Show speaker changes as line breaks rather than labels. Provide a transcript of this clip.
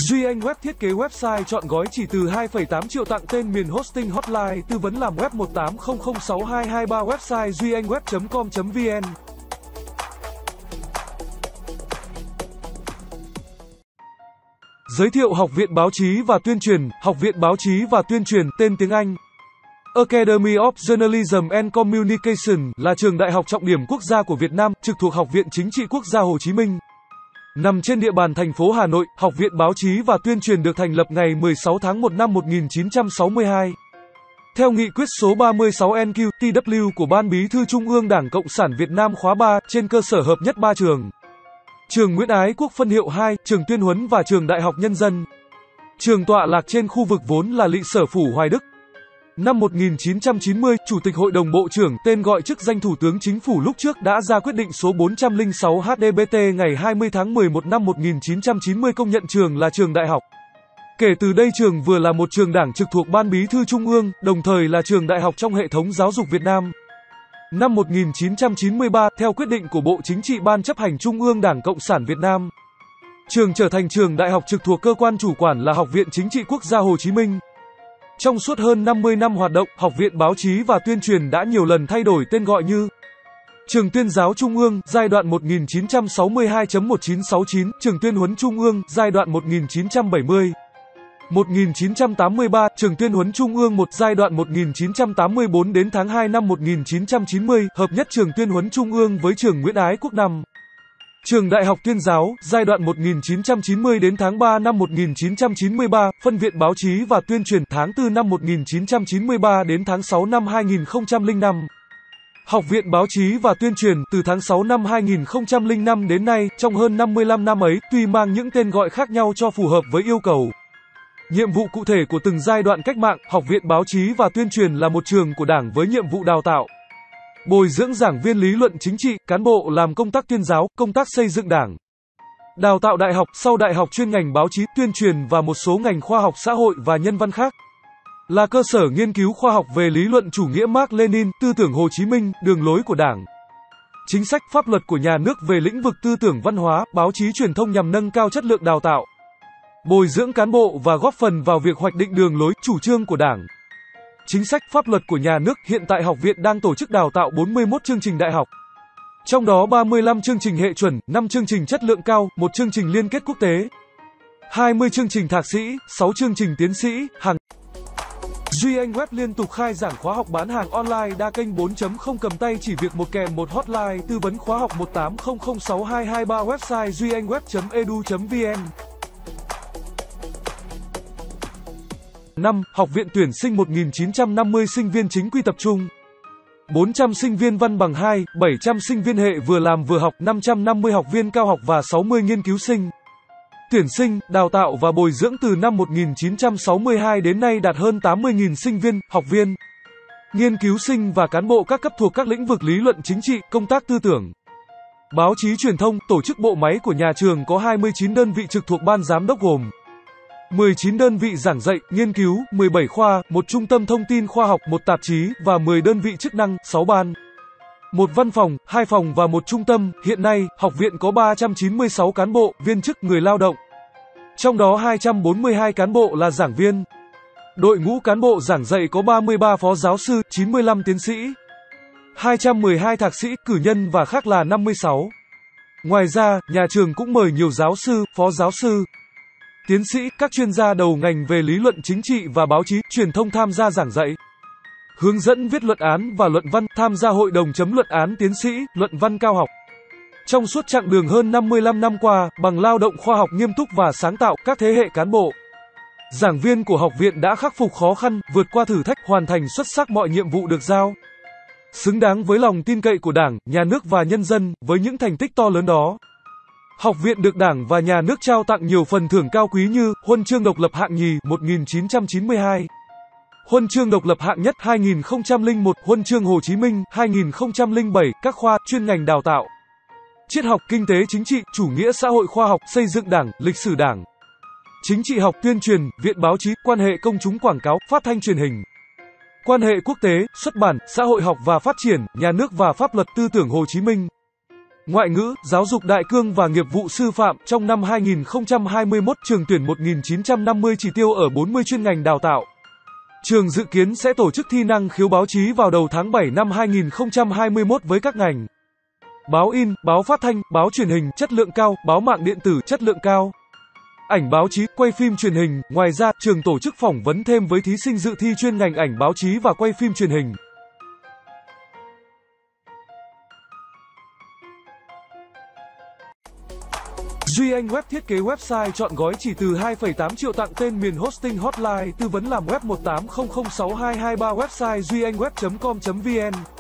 Duy Anh Web thiết kế website chọn gói chỉ từ 2,8 triệu tặng tên miền hosting hotline tư vấn làm web 18006223 website duyanhweb.com.vn. Giới thiệu Học viện Báo chí và Tuyên truyền. Học viện Báo chí và Tuyên truyền, tên tiếng Anh Academy of Journalism and Communication, là trường đại học trọng điểm quốc gia của Việt Nam, trực thuộc Học viện Chính trị Quốc gia Hồ Chí Minh. Nằm trên địa bàn thành phố Hà Nội, Học viện Báo chí và Tuyên truyền được thành lập ngày 16 tháng 1 năm 1962. Theo nghị quyết số 36 NQ-TW của Ban Bí thư Trung ương Đảng Cộng sản Việt Nam khóa 3, trên cơ sở hợp nhất 3 trường. Trường Nguyễn Ái Quốc phân hiệu 2, trường Tuyên Huấn và trường Đại học Nhân dân. Trường tọa lạc trên khu vực vốn là Lỵ Sở Phủ Hoài Đức. Năm 1990, Chủ tịch Hội đồng Bộ trưởng, tên gọi chức danh Thủ tướng Chính phủ lúc trước, đã ra quyết định số 406 HDBT ngày 20 tháng 11 năm 1990 công nhận trường là trường đại học. Kể từ đây trường vừa là một trường đảng trực thuộc Ban Bí thư Trung ương, đồng thời là trường đại học trong hệ thống giáo dục Việt Nam. Năm 1993, theo quyết định của Bộ Chính trị Ban chấp hành Trung ương Đảng Cộng sản Việt Nam, trường trở thành trường đại học trực thuộc cơ quan chủ quản là Học viện Chính trị Quốc gia Hồ Chí Minh. Trong suốt hơn 50 năm hoạt động, Học viện Báo chí và Tuyên truyền đã nhiều lần thay đổi tên gọi như Trường Tuyên giáo Trung ương, giai đoạn 1962-1969, Trường Tuyên huấn Trung ương, giai đoạn 1970-1983, Trường Tuyên huấn Trung ương 1, giai đoạn 1984 đến tháng 2 năm 1990, hợp nhất Trường Tuyên huấn Trung ương với Trường Nguyễn Ái Quốc 5. Trường Đại học Tuyên giáo, giai đoạn 1990 đến tháng 3 năm 1993, Phân viện Báo chí và Tuyên truyền, tháng 4 năm 1993 đến tháng 6 năm 2005. Học viện Báo chí và Tuyên truyền, từ tháng 6 năm 2005 đến nay, trong hơn 55 năm ấy, tuy mang những tên gọi khác nhau cho phù hợp với yêu cầu, nhiệm vụ cụ thể của từng giai đoạn cách mạng, Học viện Báo chí và Tuyên truyền là một trường của Đảng với nhiệm vụ đào tạo, bồi dưỡng giảng viên lý luận chính trị, cán bộ làm công tác tuyên giáo, công tác xây dựng Đảng, đào tạo đại học, sau đại học chuyên ngành báo chí, tuyên truyền và một số ngành khoa học xã hội và nhân văn khác. Là cơ sở nghiên cứu khoa học về lý luận chủ nghĩa Mác Lênin, tư tưởng Hồ Chí Minh, đường lối của Đảng, chính sách pháp luật của nhà nước về lĩnh vực tư tưởng văn hóa, báo chí truyền thông nhằm nâng cao chất lượng đào tạo, bồi dưỡng cán bộ và góp phần vào việc hoạch định đường lối, chủ trương của Đảng, chính sách pháp luật của nhà nước. Hiện tại học viện đang tổ chức đào tạo 41 chương trình đại học, trong đó 35 chương trình hệ chuẩn, 5 chương trình chất lượng cao, 1 chương trình liên kết quốc tế, 20 chương trình thạc sĩ, 6 chương trình tiến sĩ, hàng. Duy Anh Web liên tục khai giảng khóa học bán hàng online đa kênh 4.0 cầm tay chỉ việc một kèm một hotline tư vấn khóa học 18006223 website duyanhweb.edu.vn. 5. Học viện tuyển sinh 1950 sinh viên chính quy tập trung, 400 sinh viên văn bằng 2, 700 sinh viên hệ vừa làm vừa học, 550 học viên cao học và 60 nghiên cứu sinh. Tuyển sinh, đào tạo và bồi dưỡng từ năm 1962 đến nay đạt hơn 80.000 sinh viên, học viên, nghiên cứu sinh và cán bộ các cấp thuộc các lĩnh vực lý luận chính trị, công tác tư tưởng, báo chí truyền thông. Tổ chức bộ máy của nhà trường có 29 đơn vị trực thuộc ban giám đốc gồm 19 đơn vị giảng dạy, nghiên cứu, 17 khoa, 1 trung tâm thông tin khoa học, 1 tạp chí và 10 đơn vị chức năng, 6 ban, 1 văn phòng, 2 phòng và 1 trung tâm. Hiện nay, học viện có 396 cán bộ, viên chức, người lao động. Trong đó 242 cán bộ là giảng viên. Đội ngũ cán bộ giảng dạy có 33 phó giáo sư, 95 tiến sĩ, 212 thạc sĩ, cử nhân và khác là 56. Ngoài ra, nhà trường cũng mời nhiều giáo sư, phó giáo sư, tiến sĩ, các chuyên gia đầu ngành về lý luận chính trị và báo chí, truyền thông tham gia giảng dạy, hướng dẫn viết luận án và luận văn, tham gia hội đồng chấm luận án tiến sĩ, luận văn cao học. Trong suốt chặng đường hơn 55 năm qua, bằng lao động khoa học nghiêm túc và sáng tạo, các thế hệ cán bộ, giảng viên của học viện đã khắc phục khó khăn, vượt qua thử thách, hoàn thành xuất sắc mọi nhiệm vụ được giao, xứng đáng với lòng tin cậy của Đảng, Nhà nước và nhân dân. Với những thành tích to lớn đó, học viện được Đảng và Nhà nước trao tặng nhiều phần thưởng cao quý như Huân chương độc lập hạng nhì 1992, Huân chương độc lập hạng nhất 2001, Huân chương Hồ Chí Minh 2007, các khoa, chuyên ngành đào tạo, triết học, kinh tế chính trị, chủ nghĩa xã hội, khoa học, xây dựng Đảng, lịch sử Đảng, chính trị học, tuyên truyền, viện báo chí, quan hệ công chúng, quảng cáo, phát thanh truyền hình, quan hệ quốc tế, xuất bản, xã hội học và phát triển, nhà nước và pháp luật, tư tưởng Hồ Chí Minh. Ngoại ngữ, giáo dục đại cương và nghiệp vụ sư phạm. Trong năm 2021, trường tuyển 1.950 chỉ tiêu ở 40 chuyên ngành đào tạo. Trường dự kiến sẽ tổ chức thi năng khiếu báo chí vào đầu tháng 7 năm 2021 với các ngành báo in, báo phát thanh, báo truyền hình, chất lượng cao, báo mạng điện tử, chất lượng cao, ảnh báo chí, quay phim truyền hình. Ngoài ra, trường tổ chức phỏng vấn thêm với thí sinh dự thi chuyên ngành ảnh báo chí và quay phim truyền hình. Duy Anh Web thiết kế website chọn gói chỉ từ 2,8 triệu, tặng tên miền hosting hotline, tư vấn làm web 18006223, website duyanhweb.com.vn.